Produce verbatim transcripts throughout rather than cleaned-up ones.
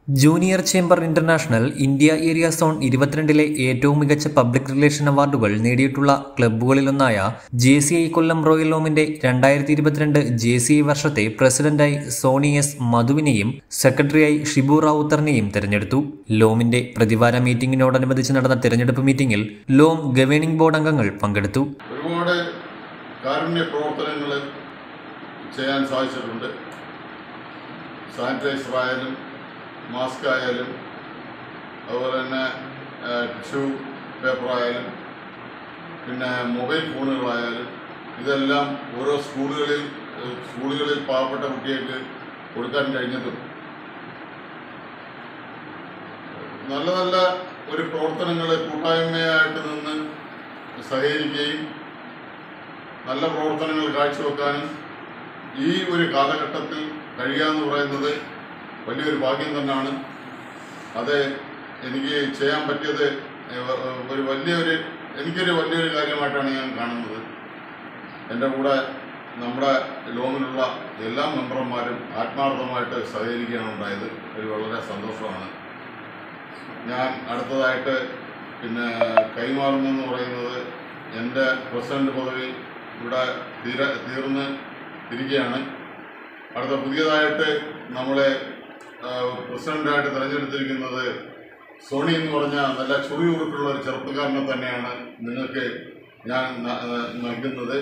Junior chamber international India area zone ഇരുപത്തിരണ്ടിലെ ഏറ്റവും മികച്ച പബ്ലിക് റിലേഷൻ അവാർഡുകൾ നേടിയിട്ടുള്ള ക്ലബ്ബുകളിലൊന്നായ J C I Kollam royal ലോമിന്റെ രണ്ടായിരത്തി ഇരുപത്തിരണ്ട് ജെ സി ഐ വർഷത്തെ പ്രസിഡന്റായി സോണി എസ് മധുവിനെയും സെക്രട്ടറിയായി ഷിബു റാവുത്തറിനെയും തെരഞ്ഞെടുത്തു. ലോമിന്റെ പ്രതിവാര മീറ്റിംഗിനോടനുബന്ധിച്ച് നടന്ന തെരഞ്ഞെടുപ്പ് മീറ്റിംഗിൽ ലോം ഗവേണിംഗ് ബോർഡ് അംഗങ്ങൾ പങ്കെടുത്തു. ഒരുപാട് കാരുണ്യ പ്രവർത്തനങ്ങൾ ചെയ്യാൻ സാധിച്ചിട്ടുണ്ട്. സാനിറ്റൈസർ ആയാലും മാസ്ക് ആയാലും അതുപോലെ തന്നെ ടിഷ്യൂ പേപ്പറായാലും പിന്നെ മൊബൈൽ ഫോണുകളായാലും ഇതെല്ലാം ഓരോ സ്കൂളുകളിൽ സ്കൂളുകളിൽ പാവപ്പെട്ട കുട്ടികൾക്ക് കൊടുക്കാൻ കഴിഞ്ഞതും നല്ല നല്ല ഒരു പ്രവർത്തനങ്ങൾ കൂട്ടായ്മയായിട്ട് നിന്ന് സഹകരിക്കുകയും നല്ല പ്രവർത്തനങ്ങൾ കാഴ്ചവെക്കാനും ഈ ഒരു കാലഘട്ടത്തിൽ കഴിയാന്ന് പറയുന്നത് വലിയൊരു ഭാഗ്യം തന്നെയാണ്. അത് എനിക്ക് ചെയ്യാൻ പറ്റിയത് ഒരു വലിയൊരു എനിക്കൊരു വലിയൊരു കാര്യമായിട്ടാണ് ഞാൻ കാണുന്നത്. എൻ്റെ കൂടെ നമ്മുടെ ലോമിലുള്ള എല്ലാ മെമ്പർമാരും ആത്മാർത്ഥമായിട്ട് സഹകരിക്കുകയാണ് ഉണ്ടായത്. ഒരു വളരെ സന്തോഷമാണ്. ഞാൻ അടുത്തതായിട്ട് പിന്നെ കൈമാറുന്നതെന്ന് പറയുന്നത് എൻ്റെ പ്രസിഡന്റ് പദവി ഇവിടെ തീര തീർന്ന് ഇരിക്കുകയാണ്. അടുത്ത പുതിയതായിട്ട് നമ്മളെ പ്രസിഡന്റായിട്ട് തിരഞ്ഞെടുത്തിരിക്കുന്നത് സോണി എന്ന് പറഞ്ഞ നല്ല ചുറിയുറുക്കുള്ള ഒരു ചെറുപ്പക്കാരനെ തന്നെയാണ് നിങ്ങൾക്ക് ഞാൻ നൽകുന്നത്.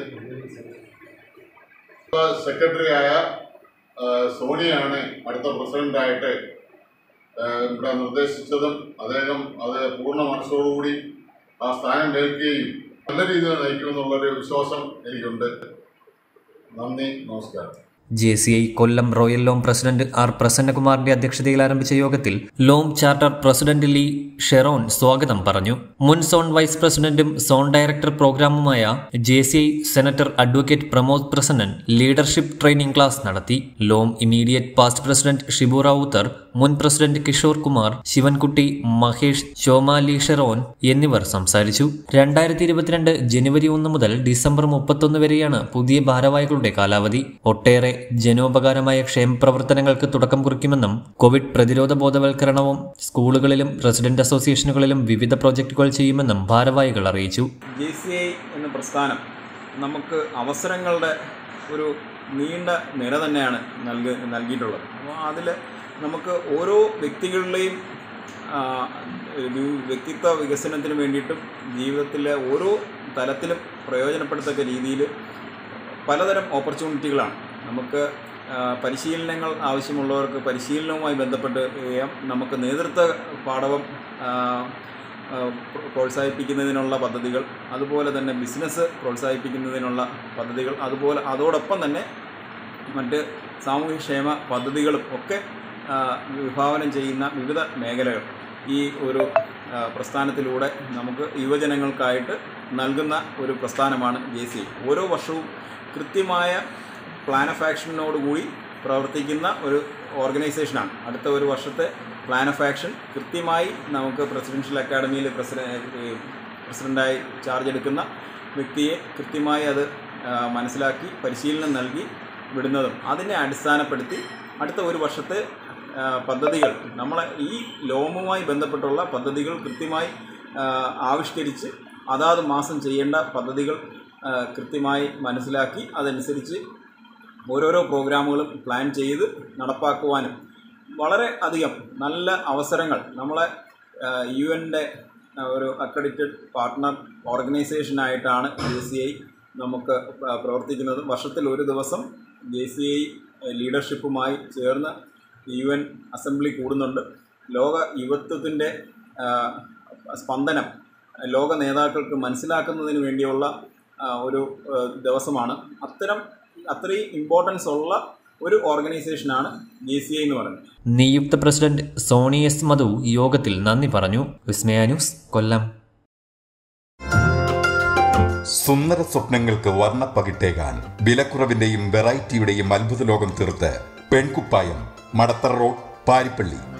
സെക്രട്ടറിയായ സോണിയാണ് അടുത്ത പ്രസിഡന്റായിട്ട് ഇവിടെ നിർദ്ദേശിച്ചതും അദ്ദേഹം അത് പൂർണ്ണ മനസ്സോടുകൂടി ആ സ്ഥാനം ഏൽക്കുകയും നല്ല രീതിയിൽ നയിക്കുമെന്നുള്ളൊരു വിശ്വാസം എനിക്കുണ്ട്. നന്ദി, നമസ്കാരം. J C I Kollam royal ലോം പ്രസിഡന്റ് ആർ പ്രസന്നകുമാറിന്റെ അധ്യക്ഷതയിൽ ആരംഭിച്ച യോഗത്തിൽ ലോം ചാർട്ടർ പ്രസിഡന്റ് ലീ ഷെറോൺ സ്വാഗതം പറഞ്ഞു. മുൻ സോൺ വൈസ് പ്രസിഡന്റും സോൺ ഡയറക്ടർ പ്രോഗ്രാമുമായ J C I senator advocate Pramod Prasannan leadership training class നടത്തി. ലോം immediate past president Shibu Rawther, മുൻ പ്രസിഡന്റ് കിഷോർ കുമാർ, ശിവൻകുട്ടി, മഹേഷ്, ശോമ ലീ ഷെറോൺ എന്നിവർ സംസാരിച്ചു. രണ്ടായിരത്തി ഇരുപത്തിരണ്ട് ജനുവരി ഒന്ന് മുതൽ ഡിസംബർ മുപ്പത്തൊന്ന് വരെയാണ് പുതിയ ഭാരവാഹികളുടെ കാലാവധി. ഒട്ടേറെ ജനോപകാരമായ ക്ഷേമപ്രവർത്തനങ്ങൾക്ക് തുടക്കം കുറിക്കുമെന്നും കോവിഡ് പ്രതിരോധ ബോധവൽക്കരണവും സ്കൂളുകളിലും റെസിഡന്റ് അസോസിയേഷനുകളിലും വിവിധ പ്രോജക്റ്റുകൾ ചെയ്യുമെന്നും ഭാരവാഹികൾ അറിയിച്ചു. ജെ സി ഐ എന്ന പ്രസ്ഥാനം നമുക്ക് അവസരങ്ങളുടെ ഒരു നീണ്ട നിര തന്നെയാണ് നൽകി നൽകിയിട്ടുള്ളത്. അപ്പോൾ അതിൽ നമുക്ക് ഓരോ വ്യക്തികളുടെയും വ്യക്തിത്വ വികസനത്തിന് വേണ്ടിയിട്ടും ജീവിതത്തിലെ ഓരോ തലത്തിലും പ്രയോജനപ്പെടുത്തക്ക രീതിയിൽ പലതരം ഓപ്പർച്യൂണിറ്റികളാണ്. നമുക്ക് പരിശീലനങ്ങൾ ആവശ്യമുള്ളവർക്ക് പരിശീലനവുമായി ബന്ധപ്പെട്ട് നമുക്ക് നേതൃത്വ പാഠവും പ്രോത്സാഹിപ്പിക്കുന്നതിനുള്ള പദ്ധതികൾ, അതുപോലെ തന്നെ ബിസിനസ് പ്രോത്സാഹിപ്പിക്കുന്നതിനുള്ള പദ്ധതികൾ, അതുപോലെ അതോടൊപ്പം തന്നെ മറ്റ് സാമൂഹ്യക്ഷേമ പദ്ധതികളും ഒക്കെ വിഭാവനം ചെയ്യുന്ന വിവിധ മേഖലകൾ ഈ ഒരു പ്രസ്ഥാനത്തിലൂടെ നമുക്ക് യുവജനങ്ങൾക്കായിട്ട് നൽകുന്ന ഒരു പ്രസ്ഥാനമാണ് ജെ സി ഐ. ഓരോ വർഷവും കൃത്യമായ പ്ലാൻ ഓഫ് ആക്ഷനോടുകൂടി പ്രവർത്തിക്കുന്ന ഒരു ഓർഗനൈസേഷനാണ്. അടുത്ത ഒരു വർഷത്തെ പ്ലാൻ ഓഫ് ആക്ഷൻ കൃത്യമായി നമുക്ക് പ്രസിഡൻഷ്യൽ അക്കാഡമിയിൽ പ്രസിഡൻ്റായി ചാർജ് എടുക്കുന്ന വ്യക്തിയെ കൃത്യമായി അത് മനസ്സിലാക്കി പരിശീലനം നൽകി വിടുന്നതും അതിനെ അടിസ്ഥാനപ്പെടുത്തി അടുത്ത ഒരു വർഷത്തെ പദ്ധതികൾ നമ്മളെ ഈ ലോമുമായി ബന്ധപ്പെട്ടുള്ള പദ്ധതികൾ കൃത്യമായി ആവിഷ്കരിച്ച് അതാത് മാസം ചെയ്യേണ്ട പദ്ധതികൾ കൃത്യമായി മനസ്സിലാക്കി അതനുസരിച്ച് ഓരോരോ പ്രോഗ്രാമുകളും പ്ലാൻ ചെയ്ത് നടപ്പാക്കുവാനും വളരെ അധികം നല്ല അവസരങ്ങൾ നമ്മളെ യു എൻ്റെ ഒരു അക്രഡിറ്റഡ് പാർട്ട്ണർ ഓർഗനൈസേഷനായിട്ടാണ് ജെ സി ഐ നമുക്ക് പ്രവർത്തിക്കുന്നത്. വർഷത്തിൽ ഒരു ദിവസം ജെ സി ഐ ലീഡർഷിപ്പുമായി ചേർന്ന് യു എൻ അസംബ്ലി കൂടുന്നുണ്ട്. ലോക യുവത്വത്തിൻ്റെ സ്പന്ദനം ലോക നേതാക്കൾക്ക് മനസ്സിലാക്കുന്നതിന് വേണ്ടിയുള്ള ഒരു ദിവസമാണ്. അത്തരം അത്രയും ഇമ്പോർട്ടൻസ് ഉള്ള ഒരു ഓർഗനൈസേഷനാണ് ജെ സി ഐ എന്ന് പറയുന്നത്. നിയുക്ത പ്രസിഡന്റ് സോണി എസ് മധു യോഗത്തിൽ നന്ദി പറഞ്ഞു. വിസ്മയ ന്യൂസ്, കൊല്ലം. സുന്ദര സ്വപ്നങ്ങൾക്ക് വർണ്ണപ്പകിട്ടേകാൻ വിലക്കുറവിന്റെയും വെറൈറ്റിയുടെയും അത്ഭുത ലോകം തീർത്ത് പെൺകുപ്പായം, മടത്തറ റോഡ്, പാരിപ്പള്ളി.